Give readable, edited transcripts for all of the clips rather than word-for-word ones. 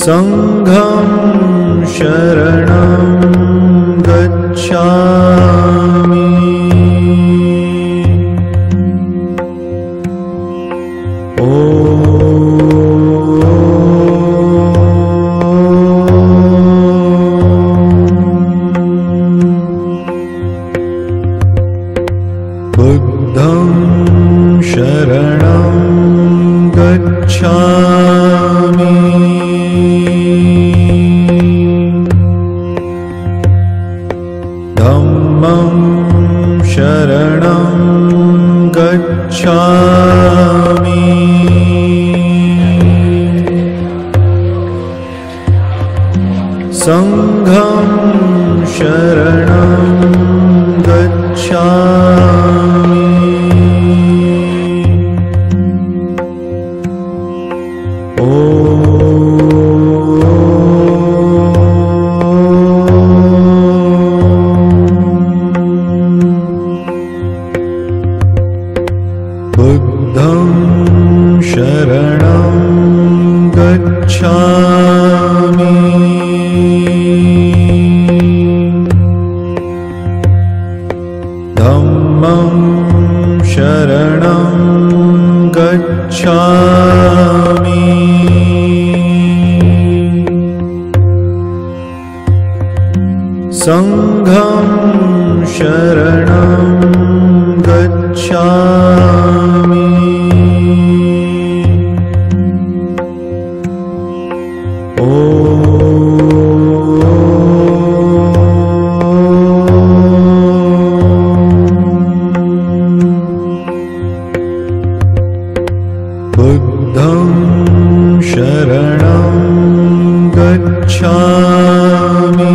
संघं शरणं गच्छामि। बुद्धं शरणं गच्छामि। धम्मं शरणं गच्छामि। संघं शरणं गच्छामि। बुद्धं शरणं गच्छामि। धम्मं शरणं गच्छामि। संघं शरणं गच्छामि। बुद्धं शरणं गच्छामि।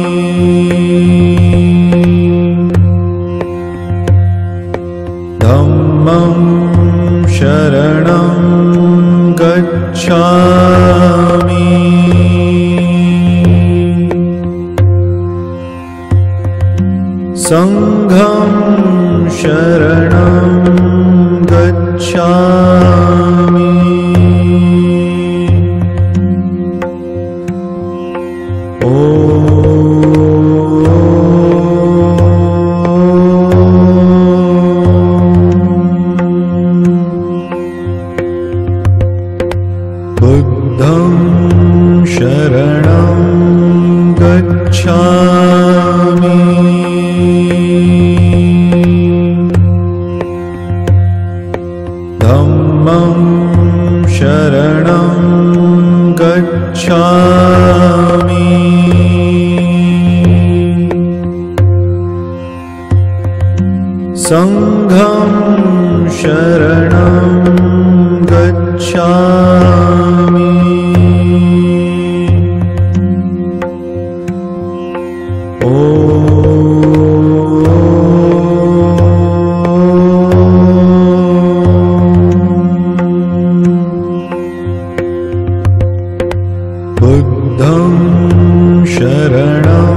धम्मं शरणं गच्छामि। संघं शरणं गच्छामि। बुद्धं शरणं गच्छामि। धम्मं शरणं गच्छामि। संघं शरणं गच्छामि। बुद्धं शरणं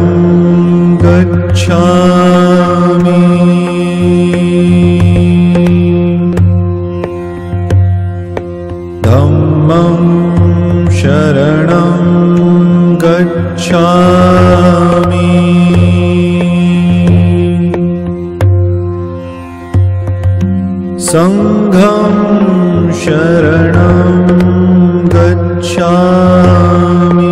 गच्छामि। धम्मं शरणं गच्छामि। संघं शरणं गच्छामि।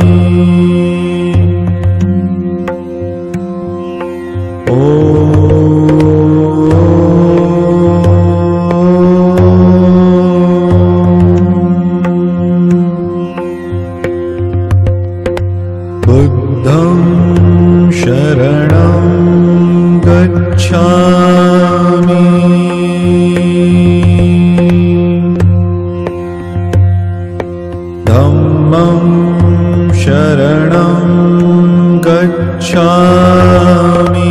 बुद्धं शरणं गच्छामि। धम्मं शरणं गच्छामि।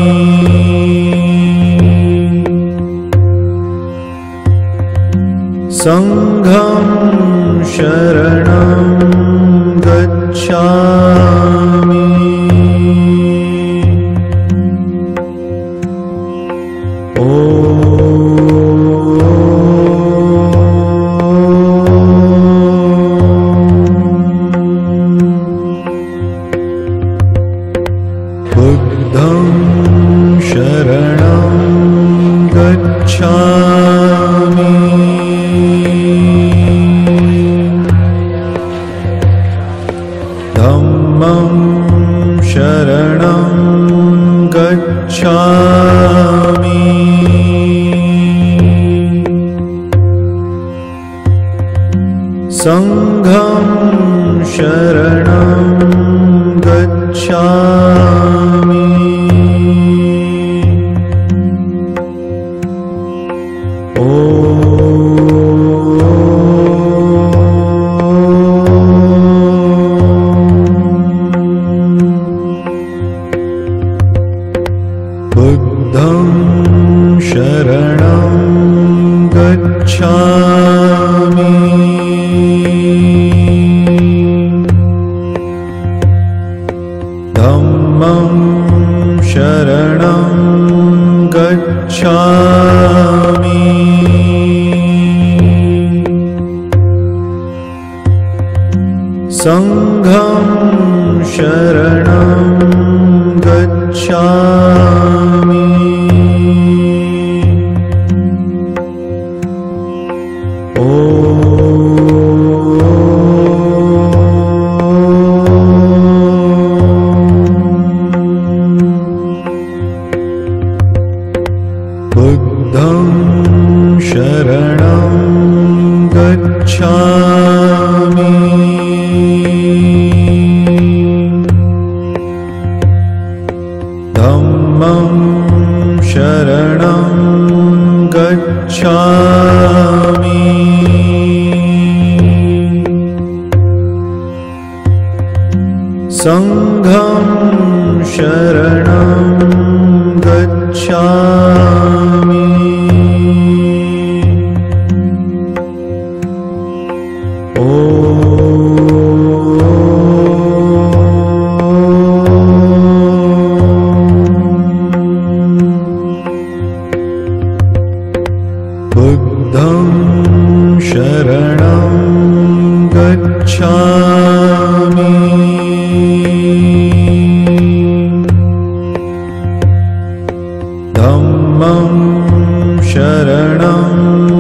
संघं शरणं गच्छामि। संघं शरणं गच्छामि। बुद्धं शरणं गच्छामि। धम्मं शरणं गच्छामि। संघं शरणं गच्छामि। बुद्धं शरणं गच्छामि। धम्मं शरणं गच्छामि। संघं शरणं गच्छामि। बुद्धं शरणं गच्छामि। धम्मं शरणं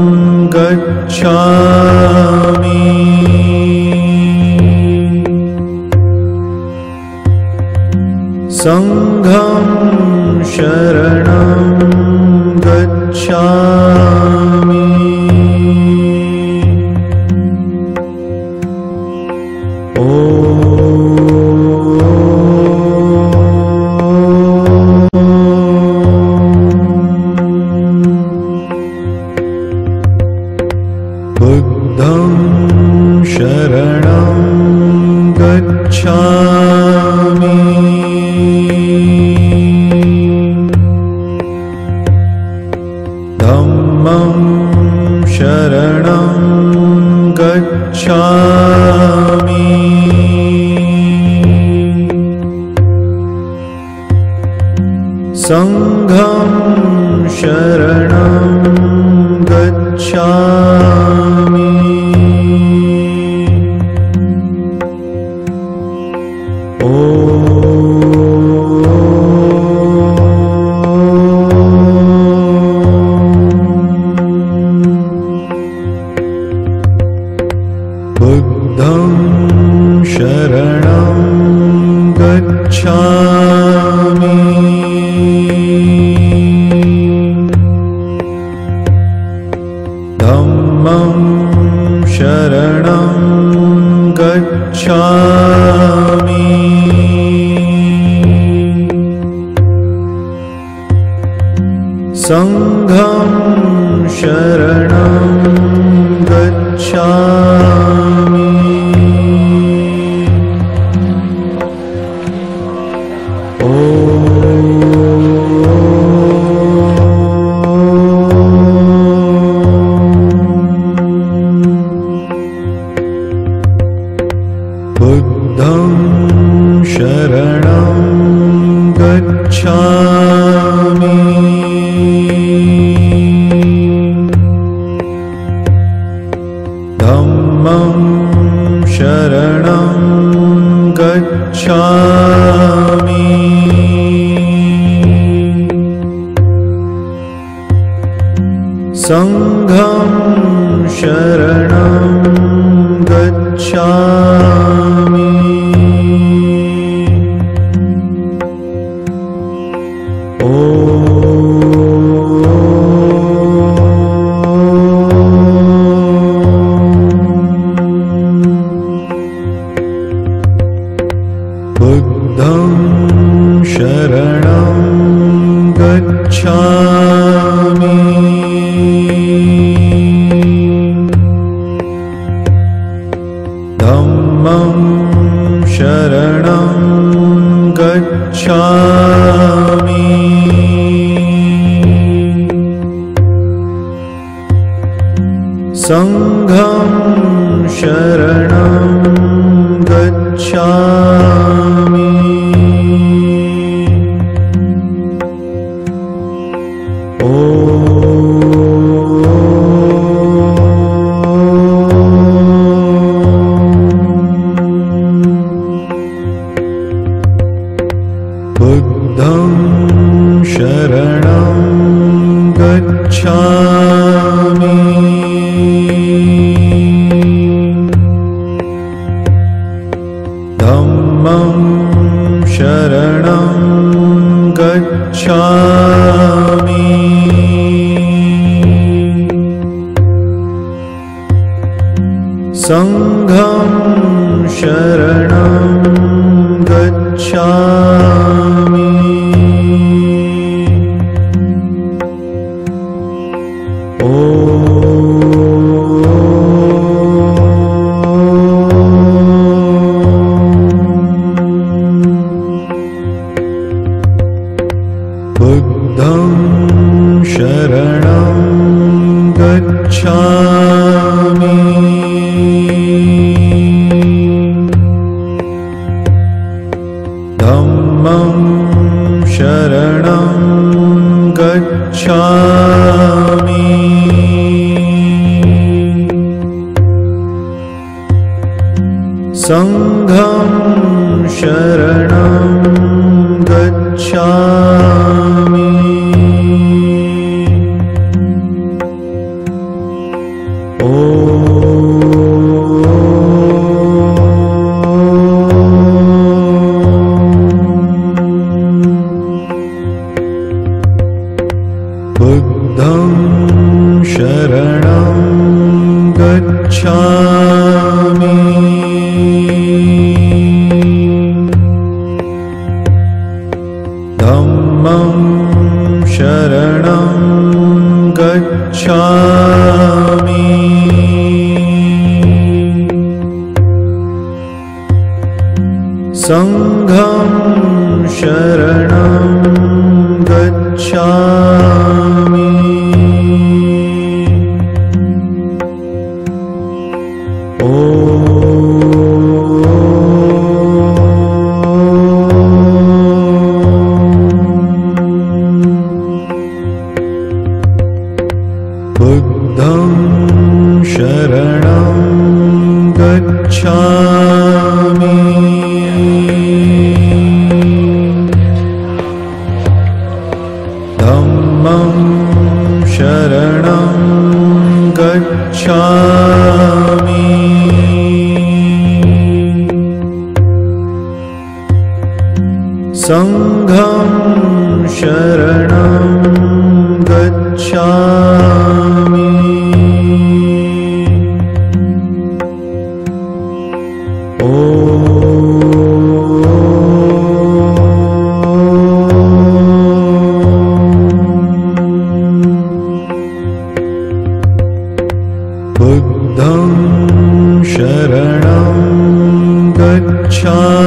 गच्छामि। संघं शरणं गच्छामि। बुद्धं शरणं गच्छामि। धम्मं शरणं गच्छामि। संघं शरणं गच्छामि। बुद्धं शरणं गच्छामि। धम्मं शरणं गच्छामि। संघं शरणं गच्छामि। बुद्धं शरणं गच्छामि। धम्मं शरणं गच्छामि। संघं शरणं गच्छामि। संघं शरणं गच्छामि। बुद्धं शरणं गच्छामि। धम्मं शरणं गच्छामि। संघं शरणं गच्छामि। बुद्धं शरणं गच्छामि। धम्मं शरणं गच्छामि। संघं शरणं गच्छामि। बुद्धं शरणं गच्छामि। धम्मं शरणं गच्छामि। संघं शरणं गच्छामि। बुद्धं शरणं गच्छामि। धम्मं शरणं गच्छामि। संघं शरणं गच्छामि। बुद्धं शरणं गच्छामि।